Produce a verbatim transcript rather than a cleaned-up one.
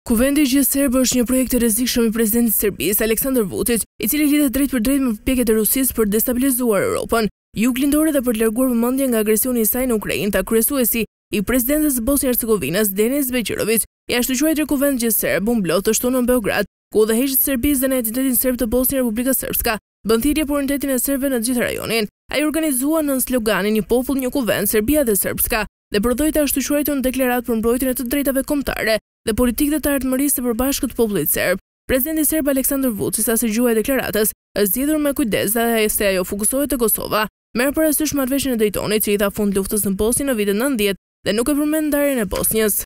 Kuvendi i gjithë serb është një projekt i rrezikshëm i presidentit të Serbisë, Aleksandar Vučić, i cili lidhet drejt për drejt me përpjekjet e Rusisë për destabilizuar Europën, juglindore dhe për të larguar vëmendjen nga agresioni i saj në Ukrainë. Ta kryesuesi i presidentës së Bosnjë-Hercegovinës, Denis Beqirović, i ashtu quajtur Kuvend gjithë serb u mblodh të shtunë në Beograd, ku udhëheqësit e Serbisë dhe në entitetin serb të Bosnjë Republika Srpska bën thirrje për unitetin e serbëve në të gjithë rajonin. Ai organizua nën sloganin "Një popull, një kuvend, Serbia dhe Srpska" dhe prodhoi të ashtu quajturën deklaratë për mbrojtjen e të drejtave kombëtare dhe politikë të ardhmërisë së përbashkët të popullit serb. Presidenti serb Aleksandar Vučić, sa sigjuar e deklaratës, është zgjedhur me kujdes dhe se ajo fokusohet te Kosova. Merr parasysh marrëveshjen e Daytonit që i dha fund luftës në Bosnjë në vitin nëntëdhjetë dhe nuk e përmend ndarjen e Bosnjës.